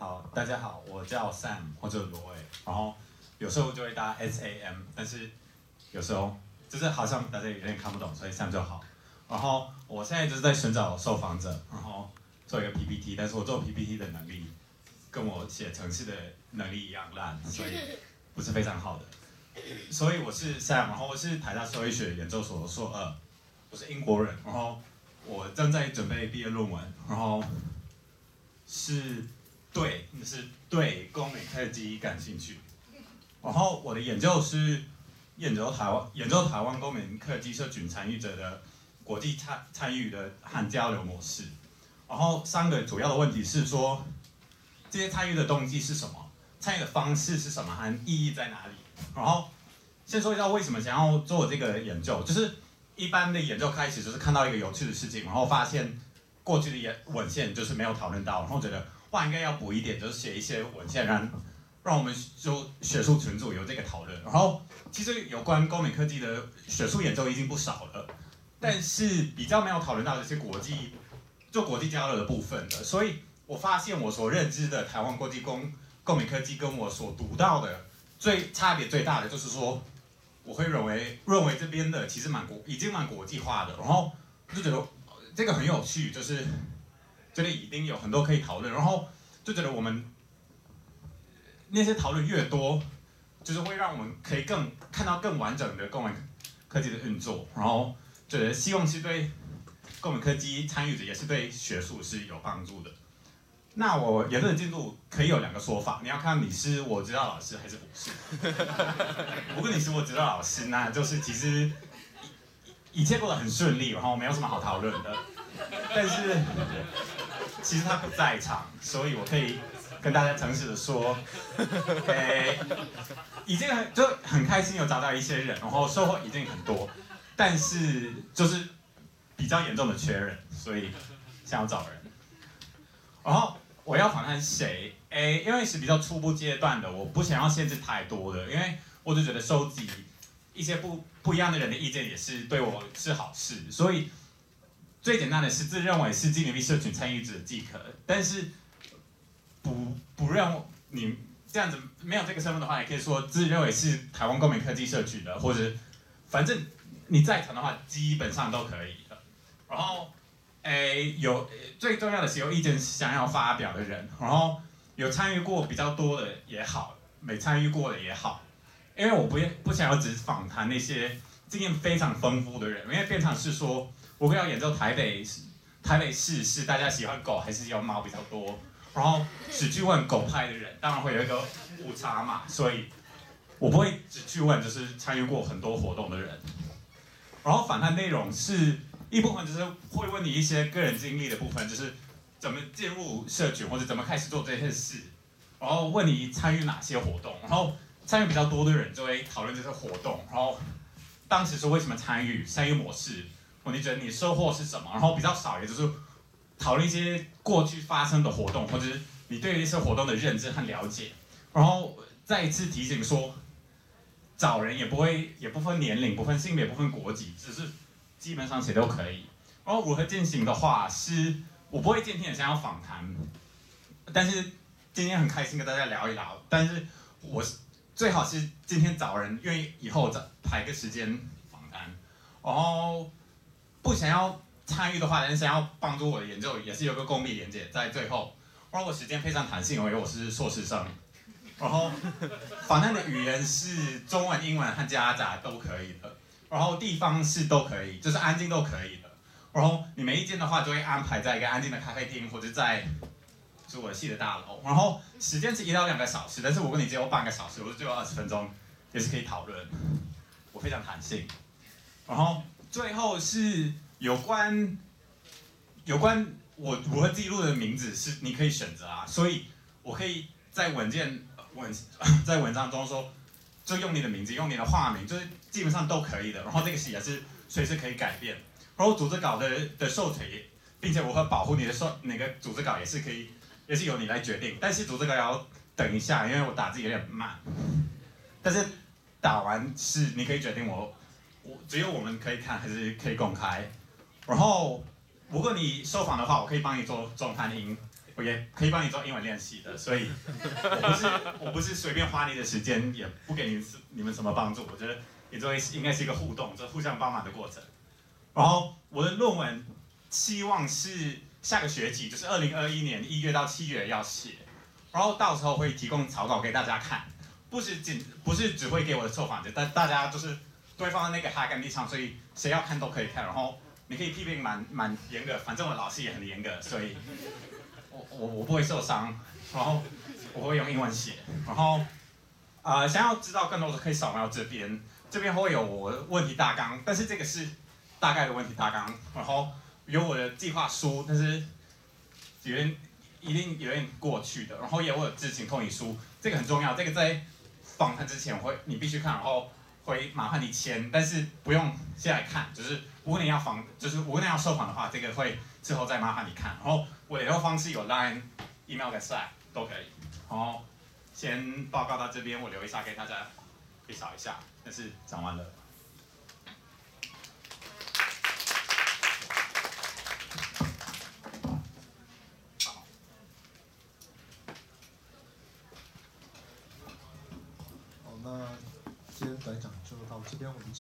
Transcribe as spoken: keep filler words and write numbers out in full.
好，大家好，我叫 Sam 或者罗伟，然后有时候就会搭 S A M， 但是有时候就是好像大家有点看不懂，所以 Sam 就好。然后我现在就是在寻找受访者，然后做一个 P P T， 但是我做 P P T 的能力跟我写程式的能力一样烂，所以不是非常好的。所以我是 Sam， 然后我是台大兽医学研究所硕二，我是英国人，然后我正在准备毕业论文，然后是对，是对公民科技感兴趣。然后我的研究是研究台湾研究台湾公民科技社群参与者的国际参参与的和交流模式。然后三个主要的问题是说，这些参与的动机是什么？参与的方式是什么？和意义在哪里？然后先说一下为什么想要做这个研究，就是一般的研究开始就是看到一个有趣的事情，然后发现过去的研文献就是没有讨论到，然后觉得哇应该要补一点，就是写一些文献让让我们就学术群组有这个讨论。然后其实有关公民科技的学术研究已经不少了，但是比较没有讨论到的是国际做国际交流的部分的。所以我发现我所认知的台湾国际公公民科技跟我所读到的最差别最大的就是说，我会认为认为这边的其实蛮国已经蛮国际化的，然后就觉得这个很有趣，就是觉得一定有很多可以讨论，然后就觉得我们那些讨论越多，就是会让我们可以更看到更完整的公民科技的运作，然后觉得希望是对公民科技参与者也是对学术是有帮助的。那我研究的进度可以有两个说法，你要看你是我指导老师还是不是。如果你是我指导老师，那就是其实一一切过得很顺利，然后没有什么好讨论的。但是其实他不在场，所以我可以跟大家诚实的说，诶，已经很就很开心有找到一些人，然后收获已经很多，但是就是比较严重的缺人，所以想要找人。然后我要访谈谁？诶，因为是比较初步阶段的，我不想要限制太多的，因为我就觉得收集一些不不一样的人的意见也是对我是好事，所以最简单的是自认为是基努力社群参与者即可，但是不不认你这样子没有这个身份的话，也可以说自认为是台湾公民科技社群的，或者反正你在场的话基本上都可以的。然后诶，有最重要的是有意见想要发表的人，然后有参与过比较多的也好，没参与过的也好，因为我不不想要只访谈那些经验非常丰富的人，因为变成是说我会要研究台北台北市是大家喜欢狗还是喜欢猫比较多，然后只去问狗派的人，当然会有一个误差嘛，所以我不会只去问就是参与过很多活动的人。然后访谈内容是一部分就是会问你一些个人经历的部分，就是怎么进入社群或者怎么开始做这些事，然后问你参与哪些活动，然后参与比较多的人就会讨论这些活动，然后当时是为什么参与，参与模式，或你觉得你收获是什么，然后比较少也就是讨论一些过去发生的活动，或者是你对一些活动的认知和了解，然后再一次提醒说，找人也不会也不分年龄，不分性别，不分国籍，只是基本上谁都可以。然后如何进行的话，是我不会今天也想要访谈，但是今天很开心跟大家聊一聊，但是我最好是今天找人愿意以后再排个时间访谈，然后不想要参与的话，但是想要帮助我的研究，也是有个公币连结在最后。然后我时间非常弹性，因为我是硕士生，然后访谈的语言是中文、英文和夹杂都可以的，然后地方是都可以，就是安静都可以的。然后你没意见的话，就会安排在一个安静的咖啡厅，或者在是我的系的大楼。然后时间是一到两个小时，但是我跟你只有半个小时，我就只有二十分钟，也是可以讨论。我非常弹性。然后最后是有关有关我如何记录的名字是你可以选择啊，所以我可以在文件文在文章中说，就用你的名字，用你的化名，就是基本上都可以的。然后这个也是随时可以改变。然后组织稿的的授权，并且我会保护你的授那个组织稿也是可以，也是由你来决定。但是组织稿要等一下，因为我打字有点慢。但是打完是你可以决定我我只有我们可以看还是可以公开。然后如果你受访的话，我可以帮你做中翻英， 我也可以帮你做英文练习的，所以我不是我不是随便花你的时间，也不给你们你们什么帮助。我觉得也作为应该是一个互动，这互相帮忙的过程。然后我的论文期望是下个学期，就是二零二一年一月到七月要写，然后到时候会提供草稿给大家看，不是仅不是只会给我的受访者，但大家就是都会放在那个哈干地上，所以谁要看都可以看。然后你可以批评蛮蛮严格，反正我老师也很严格，所以我我我不会受伤。然后我会用英文写，然后呃想要知道更多的可以扫描这边，这边会有我的问题大纲，但是这个是大概的问题大纲，然后有我的计划书，但是有点一定有点过去的，然后也有我的知情同意书，这个很重要，这个在访谈之前会你必须看，然后会麻烦你签，但是不用现在看，就是如果你要访，就是如果你要受访的话，这个会之后再麻烦你看，然后我联络方式有 Line、email 跟 Slack 都可以，然后先报告到这边，我留一下给大家可以扫一下，但是讲完了。 好，那今天短讲就到这边为止。